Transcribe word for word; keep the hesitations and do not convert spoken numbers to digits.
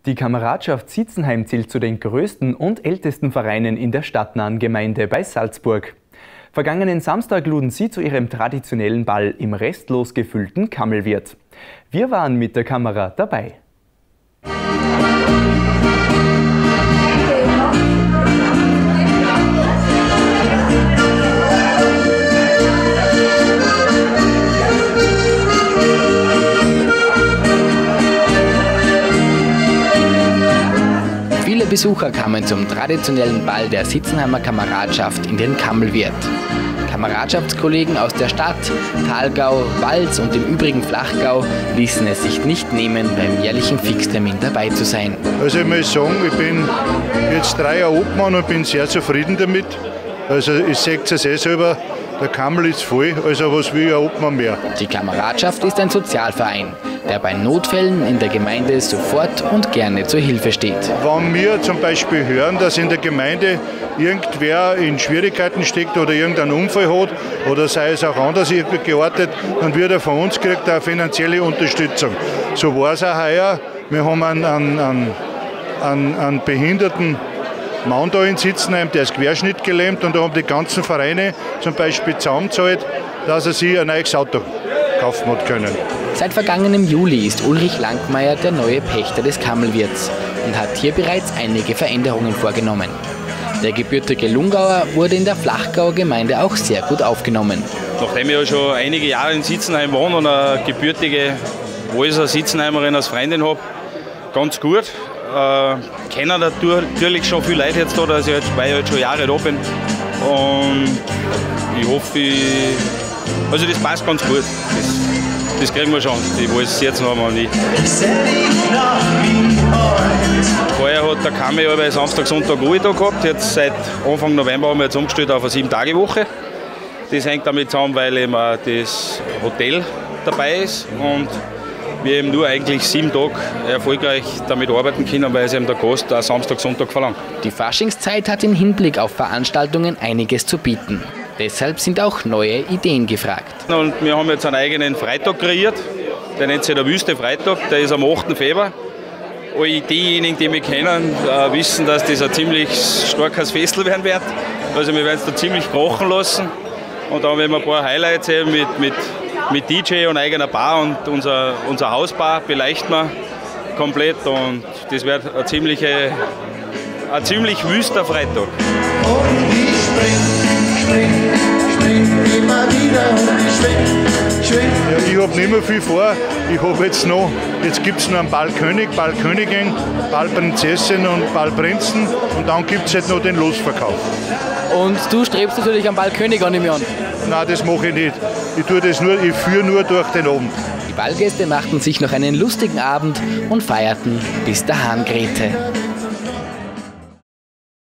Die Kameradschaft Sitzenheim zählt zu den größten und ältesten Vereinen in der stadtnahen Gemeinde bei Salzburg. Vergangenen Samstag luden sie zu ihrem traditionellen Ball im restlos gefüllten Kammelwirt. Wir waren mit der Kamera dabei. Viele Besucher kamen zum traditionellen Ball der Sitzenheimer Kameradschaft in den Kammelwirt. Kameradschaftskollegen aus der Stadt, Thalgau, Walz und dem übrigen Flachgau ließen es sich nicht nehmen, beim jährlichen Fixtermin dabei zu sein. Also ich muss sagen, ich bin jetzt drei Jahre Obmann und bin sehr zufrieden damit. Also ich sehe es ja selber, der Kammel ist voll, also was will ein Obmann mehr. Die Kameradschaft ist ein Sozialverein, der bei Notfällen in der Gemeinde sofort und gerne zur Hilfe steht. Wenn wir zum Beispiel hören, dass in der Gemeinde irgendwer in Schwierigkeiten steckt oder irgendeinen Unfall hat oder sei es auch anders geartet, dann wird er von uns kriegt er finanzielle Unterstützung. So war es auch heuer. Wir haben einen, einen, einen, einen behinderten Mann da in Sitzenheim, der ist querschnittgelähmt, und da haben die ganzen Vereine zum Beispiel zusammengezahlt, dass er sich ein neues Auto kaufen hat können. Seit vergangenem Juli ist Ulrich Langmeier der neue Pächter des Kammelwirts und hat hier bereits einige Veränderungen vorgenommen. Der gebürtige Lungauer wurde in der Flachgauer Gemeinde auch sehr gut aufgenommen. Nachdem ich ja schon einige Jahre in Sitzenheim wohne und eine gebürtige Walser Sitzenheimerin als Freundin habe, ganz gut. Äh, kennen natürlich schon viele Leute jetzt da, dass ich jetzt, weil ich jetzt schon Jahre da bin. Und ich hoffe, ich, also das passt ganz gut. Das, das kriegen wir schon. Ich weiß es jetzt noch einmal nicht. Vorher hat der Kammer ja bei Samstag, Sonntag Ruhe da gehabt. Jetzt seit Anfang November haben wir jetzt umgestellt auf eine sieben-Tage-Woche. Das hängt damit zusammen, weil eben auch das Hotel dabei ist und wir eben nur eigentlich sieben Tage erfolgreich damit arbeiten können, weil es eben der Gast auch Samstag, Sonntag verlangt. Die Faschingszeit hat im Hinblick auf Veranstaltungen einiges zu bieten. Deshalb sind auch neue Ideen gefragt. Und wir haben jetzt einen eigenen Freitag kreiert, der nennt sich der Wüste Freitag, der ist am achten Februar. Alle diejenigen, die mich kennen, wissen, dass das ein ziemlich starkes Festel werden wird. Also wir werden es da ziemlich krachen lassen. Und dann werden wir ein paar Highlights eben mit, mit, mit D J und eigener Bar, und unser, unser Hausbar beleuchten wir komplett. Und das wird ein, ziemliche, ein ziemlich wüster Freitag. Und ich spring, spring, spring immer wieder und ich schwing, schwing. Ja, ich habe nicht mehr viel vor. Ich habe jetzt noch, jetzt gibt es noch einen Ballkönig, Ballkönigin, Ballprinzessin und Ballprinzen, und dann gibt es halt noch den Losverkauf. Und du strebst natürlich am Ballkönig an, nehme ich an? Nein, das mache ich nicht. Ich tue das nur, ich führe nur durch den Abend. Die Ballgäste machten sich noch einen lustigen Abend und feierten, bis der Hahn krähte.